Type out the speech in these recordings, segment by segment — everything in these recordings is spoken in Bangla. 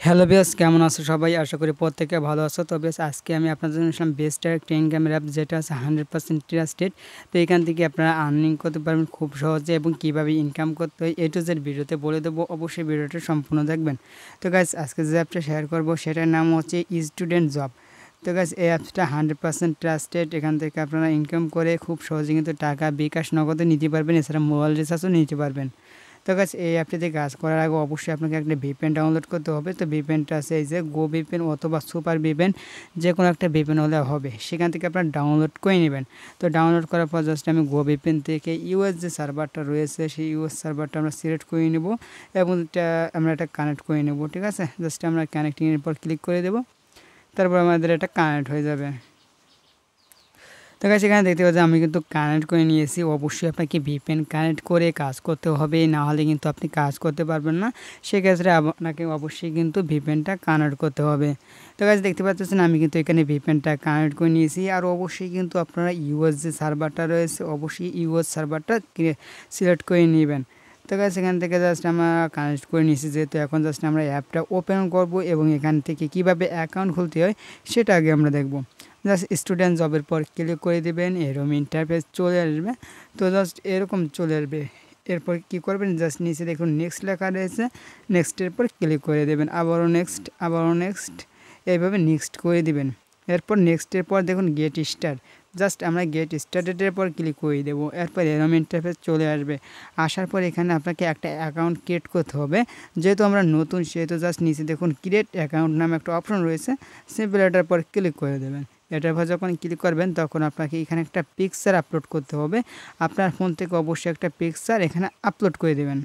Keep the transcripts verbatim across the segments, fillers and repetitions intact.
হ্যালো ভিউয়ার্স, কেমন আছো সবাই? আশা করি প্রত্যেকে ভালো আছো। তো ভিউয়ার্স, আজকে আমি আপনাদের জন্য আসলাম বেস্ট একটা ইনকাম অ্যাপ, যেটা আছে হান্ড্রেড পার্সেন্ট ট্রাস্টেড। তো এখান থেকে আপনারা আর্নিং করতে পারবেন খুব সহজে, এবং কীভাবে ইনকাম করতে হয় এ টু জেড ভিডিওতে বলে দেবো। অবশ্যই ভিডিওটা সম্পূর্ণ দেখবেন। তো গাইজ, আজকে যে অ্যাপটা শেয়ার করবো সেটার নাম হচ্ছে স্টুডেন্ট জব। তো গাইজ, এই অ্যাপসটা হান্ড্রেড পার্সেন্ট ট্রাস্টেড। এখান থেকে আপনারা ইনকাম করে খুব সহজে কিন্তু টাকা bKash নগদে নিতে পারবেন, এছাড়া মোবাইল রিচার্জও নিতে পারবেন। তো গাছ, এই অ্যাপটিতে কাজ করার আগে অবশ্যই আপনাকে একটা ভিপিএন ডাউনলোড করতে হবে। তো ভিপিএনটা আছে এই যে গো ভিপিএন অথবা সুপার ভিপিএন, যে কোনো একটা ভিপিএন হলে হবে। সেখান থেকে আপনারা ডাউনলোড করে নেবেন। তো ডাউনলোড করার পর জাস্ট আমি গো ভিপিএন থেকে ইউএস যে সার্ভারটা রয়েছে সেই ইউএস সার্ভারটা আমরা সিলেক্ট করে নেব, এবং এটা আমরা এটা কানেক্ট করে নেব। ঠিক আছে, জাস্ট আমরা কানেক্টিংয়ের পর ক্লিক করে দেব। তারপর আমাদের এটা কানেক্ট হয়ে যাবে। তো গাইস, এখানে দেখতে পাচ্ছেন আমি কিন্তু কানেক্ট করে নিয়েছি। অবশ্যই আপনাকে ভিপিএন কানেক্ট করে কাজ করতে হবে, না হলে কিন্তু আপনি কাজ করতে পারবেন না। সেক্ষেত্রে আপনাকে অবশ্যই কিন্তু ভিপিএনটা কানেক্ট করতে হবে। তো গাইস, দেখতে পাচ্ছেন আমি কিন্তু এখানে ভিপিএনটা কানেক্ট করে নিয়েছি। আর অবশ্যই কিন্তু আপনারা ইউএস যে সার্ভারটা রয়েছে অবশ্যই ইউএস সার্ভারটা সিলেক্ট করে নেবেন। তো গাইস, এখান থেকে জাস্ট আমরা কানেক্ট করে নিয়েছি, যেহেতু এখন জাস্ট আমরা অ্যাপটা ওপেন করব, এবং এখান থেকে কিভাবে অ্যাকাউন্ট খুলতে হয় সেটা আগে আমরা দেখব। জাস্ট স্টুডেন্ট জবের পর ক্লিক করে দেবেন, এরকম ইন্টারফেস চলে আসবে। তো জাস্ট এরকম চলে আসবে। এরপর কি করবেন, জাস্ট নিচে দেখুন নেক্সট লেখা রয়েছে, নেক্সটের পর ক্লিক করে দেবেন। আবারও নেক্সট, আবারও নেক্সট, এইভাবে নেক্সট করে দিবেন। এরপর নেক্সটের পর দেখুন গেট স্টার্ট, জাস্ট আমরা গেট স্টার্টেডের পর ক্লিক করে দেবো। এরপর এরকম ইন্টারফেস চলে আসবে। আসার পর এখানে আপনাকে একটা অ্যাকাউন্ট ক্রিয়েট করতে হবে। যেহেতু আমরা নতুন, সেহেতু জাস্ট নিচে দেখুন ক্রিয়েট অ্যাকাউন্ট নামে একটা অপশন রয়েছে, সিম্পল এটার পর ক্লিক করে দেবেন। এটার পর যখন ক্লিক করবেন তখন আপনাকে এখানে একটা পিকচার আপলোড করতে হবে। আপনার ফোন থেকে অবশ্যই একটা পিকচার এখানে আপলোড করে দেবেন।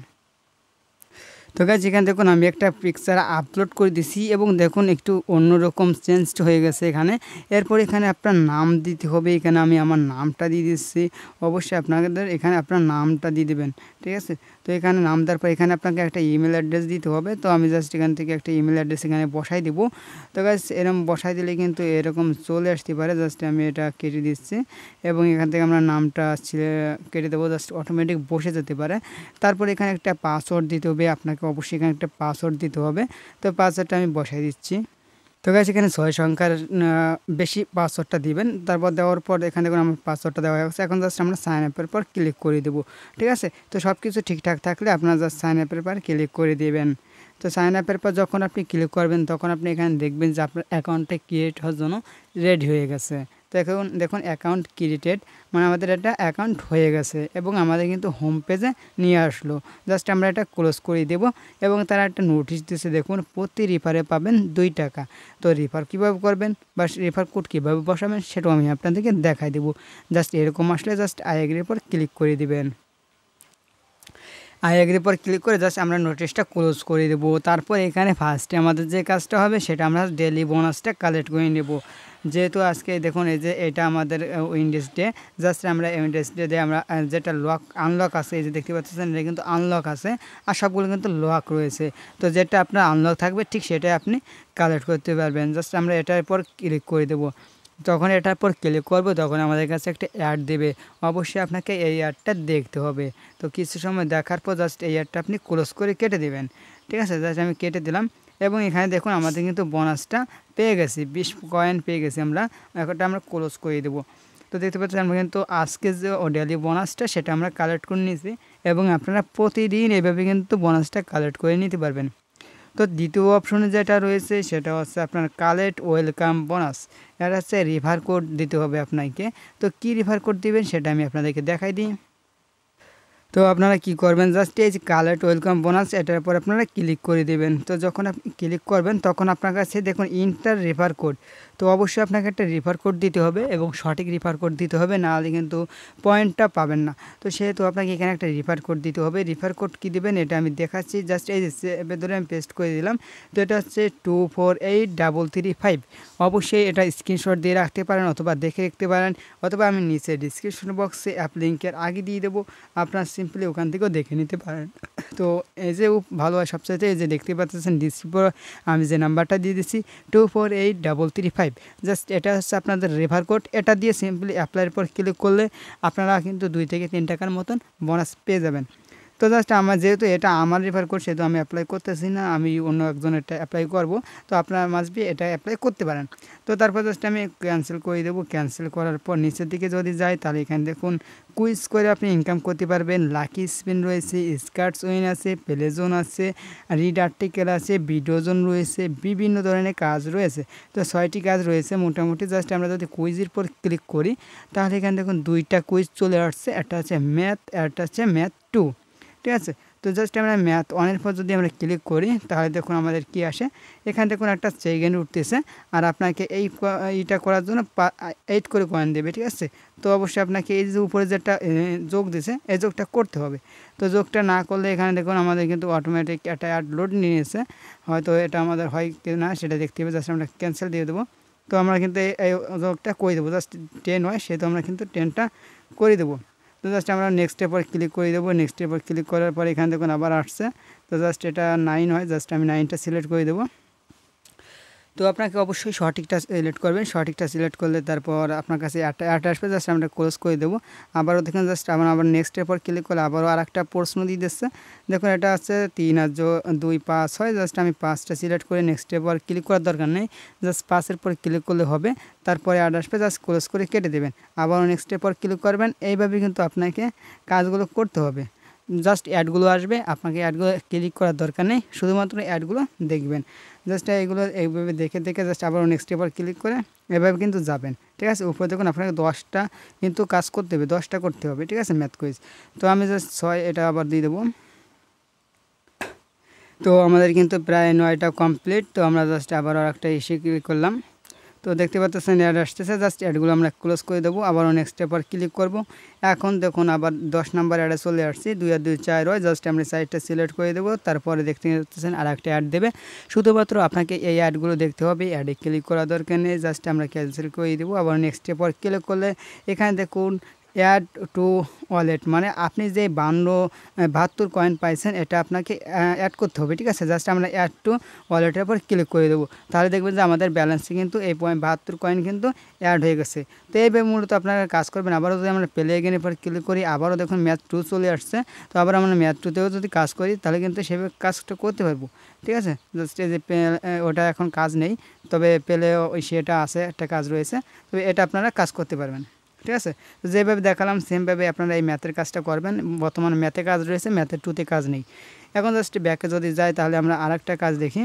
তো গাইস, এখানে দেখুন আমি একটা পিকচার আপলোড করে দিছি, এবং দেখুন একটু অন্যরকম চেঞ্জড হয়ে গেছে এখানে। এরপর এখানে আপনার নাম দিতে হবে। এখানে আমি আমার নামটা দিয়ে দিচ্ছি। অবশ্যই আপনাদের এখানে আপনার নামটা দিয়ে দেবেন। ঠিক আছে, তো এখানে নাম দেওয়ার পর এখানে আপনাকে একটা ইমেল অ্যাড্রেস দিতে হবে। তো আমি জাস্ট এখান থেকে একটা ইমেল অ্যাড্রেস এখানে বসাই দেবো। তো গাইস, এরকম বসাই দিলে কিন্তু এরকম চলে আসতে পারে। জাস্ট আমি এটা কেটে দিচ্ছি, এবং এখান থেকে আমরা নামটা কেটে দেবো, জাস্ট অটোমেটিক বসে যেতে পারে। তারপর এখানে একটা পাসওয়ার্ড দিতে হবে আপনাকে, অবশ্যই এখানে একটা পাসওয়ার্ড দিতে হবে। তো পাসওয়ার্ডটা আমি বসাই দিচ্ছি। তো গাইস, এখানে ছয় সংখ্যার বেশি পাসওয়ার্ডটা দিবেন। তারপর দেওয়ার পর এখানে দেখুন আমার পাসওয়ার্ডটা দেওয়া হয়ে গেছে। এখন জাস্ট আমরা সাইন আপের পর ক্লিক করে দেবো। ঠিক আছে, তো সব কিছু ঠিকঠাক থাকলে আপনারা জাস্ট সাইন আপের পর ক্লিক করে দেবেন। তো সাইন আপের পর যখন আপনি ক্লিক করবেন তখন আপনি এখানে দেখবেন যে আপনার অ্যাকাউন্টটা ক্রিয়েট হওয়ার জন্য রেডি হয়ে গেছে। তো এখন দেখুন অ্যাকাউন্ট ক্রিয়েটেড, মানে আমাদের একটা অ্যাকাউন্ট হয়ে গেছে, এবং আমাদের কিন্তু হোম পেজে নিয়ে আসলো। জাস্ট আমরা এটা ক্লোজ করে দেব, এবং তারা একটা নোটিশ দিয়েছে দেখুন, প্রতি রিফারে পাবেন দুই টাকা। তো রিফার কীভাবে করবেন বা রিফার কোড কীভাবে বসাবেন সেটাও আমি আপনাদেরকে দেখাই দেবো। জাস্ট এরকম আসলে জাস্ট আই এগ্রির পর ক্লিক করে দিবেন। আই এগ্রির পর ক্লিক করে জাস্ট আমরা নোটিশটা ক্লোজ করে দেবো। তারপর এখানে ফার্স্টে আমাদের যে কাজটা হবে সেটা আমরা ডেলি বোনাসটা কালেক্ট করে নেব। যেহেতু আজকে দেখুন এই যে এটা আমাদের উইন্ডোজ ডে, জাস্ট আমরা উইন্ডোজ ডে দিয়ে আমরা যেটা লক আনলক আছে, এই যে দেখতে পাচ্ছেন এটা কিন্তু আনলক আছে, আর সবগুলো কিন্তু লক রয়েছে। তো যেটা আপনার আনলক থাকবে ঠিক সেটাই আপনি কালেক্ট করতে পারবেন। জাস্ট আমরা এটার পর ক্লিক করে দেবো। যখন এটার পর ক্লিক করব তখন আমাদের কাছে একটা অ্যাড দেবে। অবশ্যই আপনাকে এই অ্যাডটা দেখতে হবে। তো কিছু সময় দেখার পর জাস্ট এই অ্যাডটা আপনি ক্লোজ করে কেটে দেবেন। ঠিক আছে, জাস্ট আমি কেটে দিলাম, এবং এখানে দেখুন আমাদের কিন্তু বোনাসটা পেয়ে গেছি, বিশ কয়েন পেয়ে গেছি আমরা। একটা আমরা ক্লোজ করে দেবো। তো দেখতে পাচ্ছেন আমরা কিন্তু আজকে যে ডেলি বোনাসটা সেটা আমরা কালেক্ট করে নিয়েছি, এবং আপনারা প্রতিদিন এভাবে কিন্তু বোনাসটা কালেক্ট করে নিতে পারবেন। তো দ্বিতীয় অপশনে যেটা রয়েছে সেটা হচ্ছে আপনার কালেক্ট ওয়েলকাম বোনাস। এটা হচ্ছে রিফার কোড দিতে হবে আপনাকে। তো কী রিফার কোড দিবেন সেটা আমি আপনাদেরকে দেখাই দিই। তো আপনারা কি করবেন, জাস্ট এই যে কালেক্ট ওয়েলকাম বোনাস এটার উপর আপনারা ক্লিক করে দেবেন। তো যখন আপনি ক্লিক করবেন তখন আপনার কাছে দেখুন ইন্টার রেফার কোড। তো অবশ্যই আপনাকে একটা রেফার কোড দিতে হবে, এবং সঠিক রেফার কোড দিতে হবে, না হলে কিন্তু পয়েন্টটা পাবেন না। তো সেহেতু আপনাকে এখানে একটা রেফার কোড দিতে হবে। রেফার কোড কী দেবেন এটা আমি দেখাচ্ছি। জাস্ট এই যে এবার ধরে আমি পেস্ট করে দিলাম। তো এটা হচ্ছে two four eight double three five. অবশ্যই এটা স্ক্রিনশট দিয়ে রাখতে পারেন, অথবা দেখে রাখতে পারেন, অথবা আমি নিচে ডিসক্রিপশন বক্সে অ্যাপ লিঙ্কের আগে দিয়ে দেবো, আপনার সিম্পলি ওখান থেকেও দেখে নিতে পারেন। তো এই যে ভালো হয় সবচাইতে, এই যে দেখতে পাচ্ছেন ডিসপ্লে আমি যে নাম্বারটা দিয়ে দিচ্ছি two four eight double three five, just এটা হচ্ছে আপনাদের রেফার কোড। এটা দিয়ে সিম্পলি অ্যাপ্লাইয়ের পর ক্লিক করলে আপনারা কিন্তু দুই থেকে তিন টাকার মতন বোনাস পেয়ে যাবেন। তো জাস্ট আমার যেহেতু এটা আমার রেফার কোড সেহেতু আমি অ্যাপ্লাই করতেছি না, আমি অন্য একজন এটা অ্যাপ্লাই করব। তো আপনার মাস্ট বি এটা অ্যাপ্লাই করতে পারেন। তো তারপর জাস্ট আমি ক্যান্সেল করে দেবো। ক্যান্সেল করার পর নিচের দিকে যদি যাই তাহলে এখানে দেখুন কুইজ করে আপনি ইনকাম করতে পারবেন। লাকি স্পিন রয়েছে, স্কার্টস উইন আছে, প্লে জোন আছে, রিড আর্টিকেল আছে, ভিডিও জোন রয়েছে, বিভিন্ন ধরনের কাজ রয়েছে। তো ছয়টি কাজ রয়েছে মোটামুটি। জাস্ট আমরা যদি কুইজের পর ক্লিক করি তাহলে এখানে দেখুন দুইটা কুইজ চলে আসছে, একটা হচ্ছে ম্যাথ, একটা হচ্ছে ম্যাথ টু, ঠিক আছে। তো জাস্ট আমরা ম্যাথ ওয়ানের পর যদি আমরা ক্লিক করি তাহলে দেখুন আমাদের কি আসে, এখানে দেখুন একটা চেইন উঠতেছে আর আপনাকে এই এইটা করার জন্য এইট করে কয়েন দেবে, ঠিক আছে। তো অবশ্যই আপনাকে এই যে উপরে যেটা যোগ দিছে এই যোগটা করতে হবে। তো যোগটা না করলে এখানে দেখুন আমাদের কিন্তু অটোমেটিক একটা অ্যাড লোড নিয়েছে, হয়তো এটা আমাদের হয় কি না সেটা দেখতে হবে। জাস্ট আমরা ক্যান্সেল দিয়ে দেবো। তো আমরা কিন্তু এই যোগটা করে দেবো, জাস্ট টেন হয় সেহেতু আমরা কিন্তু টেনটা করে দেবো। তো জাস্ট আমরা নেক্সটের পর ক্লিক করে দেবো। নেক্সটের পর ক্লিক করার পর এখানে দেখুন আবার আসছে। তো জাস্ট এটা নাইন হয়, জাস্ট আমি নাইনটা সিলেক্ট করে দেবো। তো আপনাকে অবশ্যই সঠিকটা সিলেক্ট করবেন। সঠিকটা সিলেক্ট করলে তারপর আপনার কাছে একটা অ্যাড আসবে, জাস্ট আমরা ক্লোজ করে দেবো। আবারও দেখুন জাস্ট আমরা আবার নেক্সটের পর ক্লিক করলে আবারও আর একটা প্রশ্ন দিয়ে দিচ্ছে। দেখুন এটা হচ্ছে তিন আর দুই পাঁচ হয়, জাস্ট আমি পাঁচটা সিলেক্ট করে নেক্সটের পর ক্লিক করার দরকার নেই, জাস্ট পাঁচের পর ক্লিক করলে হবে। তারপরে অ্যাড আসবে, জাস্ট ক্লোজ করে কেটে দেবেন। আবারও নেক্সটের পর ক্লিক করবেন। এইভাবে কিন্তু আপনাকে কাজগুলো করতে হবে। জাস্ট অ্যাডগুলো আসবে, আপনাকে অ্যাডগুলো ক্লিক করার দরকার নেই, শুধুমাত্র অ্যাডগুলো দেখবেন। জাস্ট এইগুলো এইভাবে দেখে দেখে জাস্ট আবার নেক্সট এবার ক্লিক করে এভাবে কিন্তু যাবেন, ঠিক আছে। উপরে দেখুন আপনাকে দশটা কিন্তু কাজ করতে হবে, দশটা করতে হবে, ঠিক আছে, ম্যাথ কুইজ। তো আমি জাস্ট ছয় এটা আবার দিয়ে দেবো। তো আমাদের কিন্তু প্রায় নয়টা কমপ্লিট। তো আমরা জাস্ট আবার আর একটা এসে ক্লিক করলাম। তো দেখতে পাচ্ছেন অ্যাড আসতেছে, জাস্ট অ্যাডগুলো আমরা ক্লোজ করে দেবো। আবারও নেক্সট পর ক্লিক করব। এখন দেখুন আবার দশ নম্বর অ্যাডে চলে আসছি, দুই আর দুই চার হয়, জাস্ট আমরা সাইডটা সিলেক্ট করে দেবো। তারপরে দেখতে পাচ্ছেন আর একটা অ্যাড দেবে, শুধুমাত্র আপনাকে এই অ্যাডগুলো দেখতে হবে, অ্যাডে ক্লিক করা দরকার নেই, জাস্ট আমরা ক্যান্সেল করে দেবো। আবার নেক্সট পর ক্লিক করলে এখানে দেখুন অ্যাড টু ওয়ালেট, মানে আপনি যে বান্ন বাহাত্তর কয়েন পাইছেন এটা আপনাকে অ্যাড করতে হবে, ঠিক আছে। জাস্ট আমরা অ্যাড টু ওয়ালেটের উপর ক্লিক করে দেবো। তাহলে দেখবেন যে আমাদের ব্যালেন্সে কিন্তু এই পয়েন্ট বাহাত্তর কয়েন কিন্তু অ্যাড হয়ে গেছে। তো এইভাবে মূলত আপনারা কাজ করবেন। আবারও যদি আমরা প্লে এগেনের পর ক্লিক করি আবারও দেখুন ম্যাথ টু চলে আসছে। তো আবার আমরা ম্যাথ টুতেও যদি কাজ করি তাহলে কিন্তু সেভাবে কাজটা করতে পারবো, ঠিক আছে। জাস্ট এই যে ওটা এখন কাজ নেই, তবে পেলে ওই সেটা আছে, একটা কাজ রয়েছে, তবে এটা আপনারা কাজ করতে পারবেন, ঠিক আছে। যেভাবে দেখালাম সেমভাবে আপনারা এই ম্যাথের কাজটা করবেন। বর্তমানে ম্যাথে কাজ রয়েছে, ম্যাথের টুতে কাজ নেই। এখন জাস্ট ব্যাকে যদি যাই তাহলে আমরা আর একটা কাজ দেখি,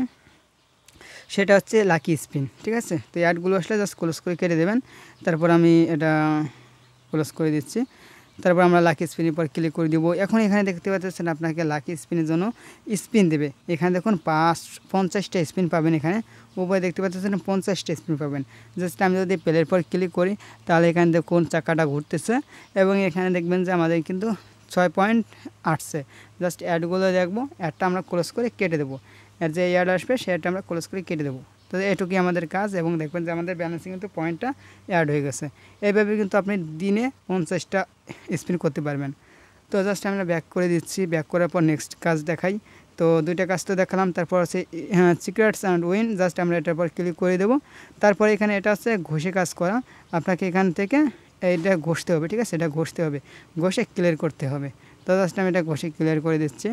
সেটা হচ্ছে লাকি স্পিন, ঠিক আছে। তো অ্যাডগুলো আসলে জাস্ট ক্লোজ করে কেটে দেবেন। তারপর আমি এটা ক্লোজ করে দিচ্ছি। তারপর আমরা লাকি স্পিনের পর ক্লিক করে দিব। এখন এখানে দেখতে পাচ্ছেন আপনাকে লাকি স্পিনের জন্য স্পিন দেবে। এখানে দেখুন পাঁচ পঞ্চাশটা স্পিন পাবেন, এখানে উপরে দেখতে পাচ্ছেন পঞ্চাশটা স্পিন পাবেন। জাস্ট আমি যদি প্লের পর ক্লিক করি তাহলে এখানে দেখুন চাকাটা ঘুরতেছে এবং এখানে দেখবেন যে আমাদের কিন্তু ছয় পয়েন্ট আসছে। জাস্ট অ্যাডগুলো দেখবো, অ্যাডটা আমরা ক্লোজ করে কেটে দেবো। আর যে অ্যাড আসবে সেটা আমরা ক্লোজ করে কেটে দেবো। তো এটুকুই আমাদের কাজ এবং দেখবেন যে আমাদের ব্যালেন্সে কিন্তু পয়েন্টটা অ্যাড হয়ে গেছে। এইভাবে কিন্তু আপনি দিনে পঞ্চাশটা স্পিন করতে পারবেন। তো জাস্ট আমরা ব্যাক করে দিচ্ছি। ব্যাক করার পর নেক্সট কাজ দেখাই। তো দুইটা কাজ তো দেখালাম। তারপর আছে হ্যাঁ সিক্রেটস অ্যান্ড উইন, জাস্ট আমরা এটার পর ক্লিক করে দেবো। তারপর এখানে এটা আছে ঘষে কাজ করা, আপনাকে এখান থেকে এইটা ঘষতে হবে, ঠিক আছে, এটা ঘষতে হবে, ঘষে ক্লিয়ার করতে হবে। তো জাস্ট আমি এটা ঘষে ক্লিয়ার করে দিচ্ছি।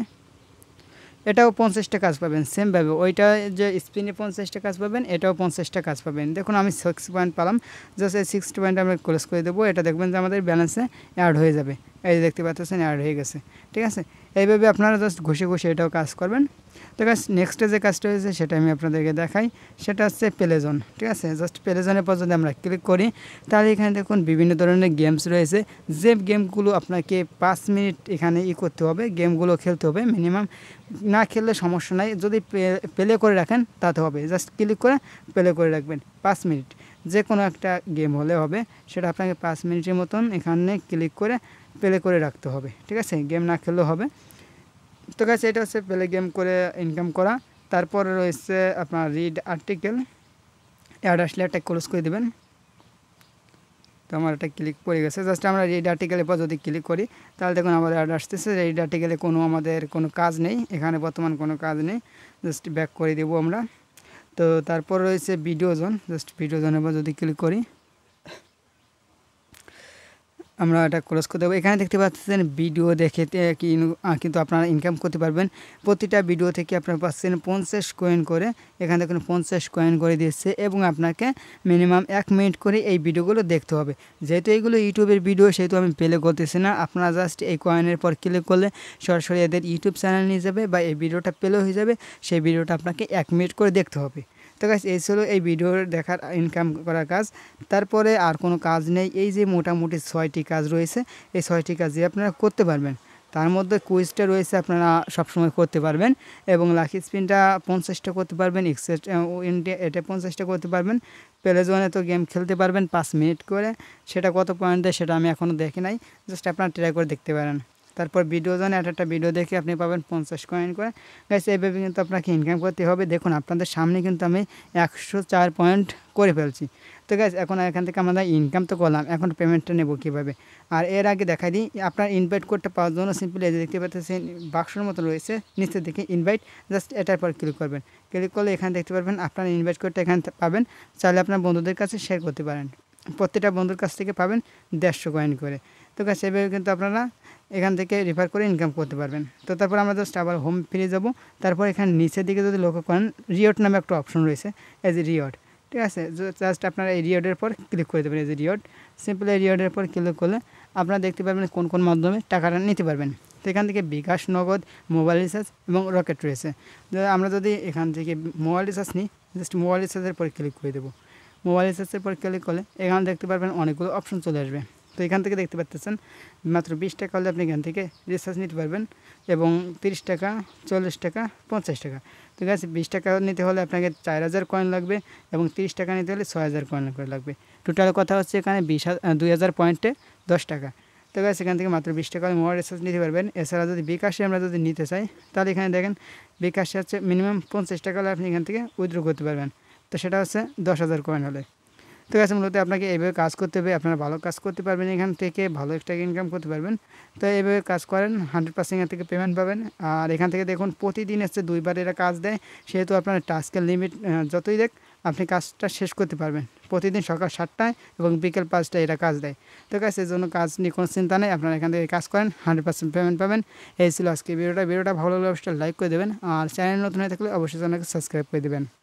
এটাও পঞ্চাশটা কাজ পাবেন সেমভাবে, ওইটা যে স্পিনে পঞ্চাশটা কাজ পাবেন এটাও পঞ্চাশটা কাজ পাবেন। দেখুন আমি সিক্স পয়েন্ট পেলাম, জাস্ট এই সিক্সটি পয়েন্ট আমরা ক্লোজ করে দেবো। এটা দেখবেন যে আমাদের ব্যালেন্সে অ্যাড হয়ে যাবে। এই দেখতে পাচ্ছেন অ্যাড হয়ে গেছে, ঠিক আছে। এইভাবে আপনারা জাস্ট ঘষে ঘষে এটাও কাজ করবেন। তো গাছ নেক্সটে যে কাজটা হয়েছে সেটা আমি আপনাদেরকে দেখাই, সেটা হচ্ছে প্লেজন, ঠিক আছে। জাস্ট প্লেজনের পর যদি আমরা ক্লিক করি তাহলে এখানে দেখুন বিভিন্ন ধরনের গেমস রয়েছে, যে গেমগুলো আপনাকে পাঁচ মিনিট এখানে ই করতে হবে, গেমগুলো খেলতে হবে মিনিমাম, না খেললে সমস্যা নাই, যদি প্লে করে রাখেন তাতে হবে। জাস্ট ক্লিক করে প্লে করে রাখবেন পাঁচ মিনিট, যে কোনো একটা গেম হলে হবে, সেটা আপনাকে পাঁচ মিনিটের মতন এখানে ক্লিক করে প্লে করে রাখতে হবে, ঠিক আছে, গেম না খেললেও হবে। তো গাছ এটা হচ্ছে প্লে গেম করে ইনকাম করা। তারপর রয়েছে আপনার রিড আর্টিকেল, অ্যাড আসলে একটা ক্লোজ করে দেবেন। তো আমার একটা ক্লিক পড়ে গেছে, জাস্ট আমরা রিড আর্টিকেলের পর যদি ক্লিক করি তাহলে দেখুন আমাদের অ্যাড আসতেছে। রিড আর্টিকেলে কোনো আমাদের কোনো কাজ নেই, এখানে বর্তমান কোনো কাজ নেই, জাস্ট ব্যাক করে দেবো আমরা। তো তারপর রয়েছে ভিডিও জোন, জাস্ট ভিডিও জোনের পর যদি ক্লিক করি আমরা এটা ক্লোজ করে দেবো। এখানে দেখতে পাচ্ছেন ভিডিও দেখে কি কিন্তু আপনারা ইনকাম করতে পারবেন। প্রতিটা ভিডিও থেকে আপনারা পাচ্ছেন পঞ্চাশ কয়েন করে। এখানে দেখুন পঞ্চাশ কয়েন করে দিচ্ছে এবং আপনাকে মিনিমাম এক মিনিট করে এই ভিডিওগুলো দেখতে হবে। যেহেতু এইগুলো ইউটিউবের ভিডিও সেহেতু আমি প্লে করতেছি না। আপনারা জাস্ট এই কয়েনের পর ক্লিক করলে সরাসরি এদের ইউটিউব চ্যানেল নিয়ে যাবে বা এই ভিডিওটা প্লে হয়ে যাবে। সেই ভিডিওটা আপনাকে এক মিনিট করে দেখতে হবে। তো গাইস এই ছিল এই ভিডিও দেখার ইনকাম করার কাজ। তারপরে আর কোনো কাজ নেই। এই যে মোটামুটি ছয়টি কাজ রয়েছে, এই ছয়টি কাজই আপনারা করতে পারবেন। তার মধ্যে কুইজটা রয়েছে, আপনারা সবসময় করতে পারবেন এবং লাকি স্পিনটা পঞ্চাশটা করতে পারবেন, এক্সেট ইন্ডিয়া এটা পঞ্চাশটা করতে পারবেন। প্লে জোনে তো গেম খেলতে পারবেন পাঁচ মিনিট করে। সেটা কত পয়েন্ট দেয় সেটা আমি এখনও দেখি নাই, জাস্ট আপনারা ট্রাই করে দেখতে পারেন। তারপর ভিডিও জোনে একটা একটা ভিডিও দেখে আপনি পাবেন পঞ্চাশ কয়েন করে। গাইস এইভাবে কিন্তু আপনাকে ইনকাম করতে হবে। দেখুন আপনাদের সামনে কিন্তু আমি একশো চার পয়েন্ট করে ফেলছি। তো গাইস এখন এখান থেকে আমরা ইনকাম তো করলাম, এখন পেমেন্টটা নেব কীভাবে। আর এর আগে দেখাই দিই আপনার ইনভাইট কোডটা পাওয়ার জন্য সিম্পলি এই যে দেখতে পাচ্ছেন বাক্সের মতো রয়েছে নিচের দিকে ইনভাইট, জাস্ট এটার পর ক্লিক করবেন। ক্লিক করলে এখানে দেখতে পারবেন আপনার ইনভাইট কোডটা এখানে পাবেন। চাইলে আপনার বন্ধুদের কাছে শেয়ার করতে পারেন। প্রত্যেকটা বন্ধুর কাছ থেকে পাবেন দেড়শো কয়েন করে। তো গাইস এভাবে কিন্তু আপনারা এখান থেকে রেফার করে ইনকাম করতে পারবেন। তো তারপর আমরা জাস্ট আবার হোম ফিরে যাব। তারপর এখানে নিচের দিকে যদি লক্ষ্য করেন রিওয়ার্ড নামে একটা অপশন রয়েছে, এই যে রিওয়ার্ড, ঠিক আছে। জাস্ট আপনারা এই রিওয়ার্ডের পর ক্লিক করে দেবেন। এই যে রিওয়ার্ড, সিম্পল এই রিওয়ার্ডের পর ক্লিক করলে আপনারা দেখতে পারবেন কোন কোন মাধ্যমে টাকাটা নিতে পারবেন। তো এখান থেকে বিকাশ, নগদ, মোবাইল রিচার্জ এবং রকেট রয়েছে। আমরা যদি এখান থেকে মোবাইল রিচার্জ নিই, জাস্ট মোবাইল রিচার্জের পর ক্লিক করে দেবো। মোবাইল রিচার্জের পর ক্লিক করলে এখানে দেখতে পারবেন অনেকগুলো অপশন চলে আসবে। তো এখান থেকে দেখতে পাচ্ছেন মাত্র বিশ টাকা হলে আপনি এখান থেকে রিচার্জ নিতে পারবেন এবং তিরিশ টাকা, চল্লিশ টাকা, পঞ্চাশ টাকা। তো গাছ বিশ টাকা নিতে হলে আপনাকে চার হাজার কয়েন লাগবে এবং তিরিশ টাকা নিতে হলে ছয় হাজার কয়েন করে লাগবে। টোটাল কথা হচ্ছে এখানে বিশ দুই হাজার পয়েন্টে দশ টাকা। তো গাছ এখান থেকে মাত্র বিশ টাকা মোবাইল রিচার্জ নিতে পারবেন। এছাড়া যদি বিকাশে আমরা যদি নিতে চাই তাহলে এখানে দেখেন বিকাশে হচ্ছে মিনিমাম পঞ্চাশ টাকা হলে আপনি এখান থেকে উইথড্র করতে পারবেন। তো সেটা হচ্ছে দশ হাজার কয়েন হলে। তো গাছ মূলত আপনাকে এইভাবে কাজ করতে হবে, আপনারা ভালো কাজ করতে পারবেন, এখান থেকে ভালো একটা ইনকাম করতে পারবেন। তো এইভাবে কাজ করেন, হান্ড্রেড পার্সেন্ট এখান থেকে পেমেন্ট পাবেন। আর এখান থেকে দেখুন প্রতিদিন হচ্ছে দুইবার এরা কাজ দেয়, সেহেতু আপনার টাস্কের লিমিট যতই দেখ আপনি কাজটা শেষ করতে পারবেন। প্রতিদিন সকাল সাতটায় এবং বিকেল পাঁচটায় এরা কাজ দেয়। তো গাছ এই জন্য কাজ নিয়ে কোনো চিন্তা নেই, আপনারা এখান থেকে কাজ করেন, হান্ড্রেড পার্সেন্ট পেমেন্ট পাবেন। এই ছিল আজকে ভিডিওটা। ভিডিওটা ভালো লাগলে অবশ্যই লাইক করে দেবেন আর চ্যানেল নতুন হয়ে থাকলে অবশ্যই চ্যানেলকে সাবস্ক্রাইব করে দেবেন।